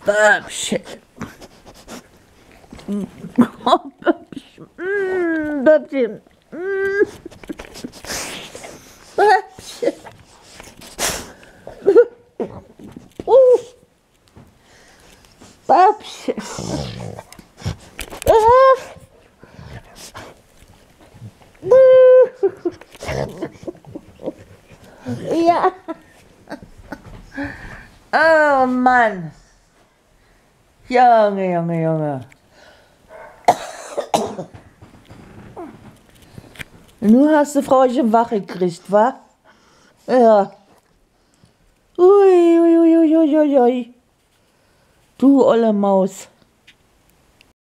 Böpschen. Oh, Böpschen. Böpschen. Böpschen. Böpschen. Ja. Oh Mann. Junge, Junge, Junge. Nun hast du Frauchen wach gekriegt, wa? Ja. Ui, ui, ui, ui, ui, ui. Du olle Maus.